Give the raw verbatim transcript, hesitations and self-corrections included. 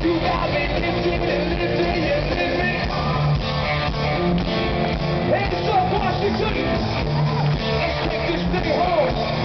You got me lifting and lifting and lifting. Hands up, Washington. Let's take this thing home.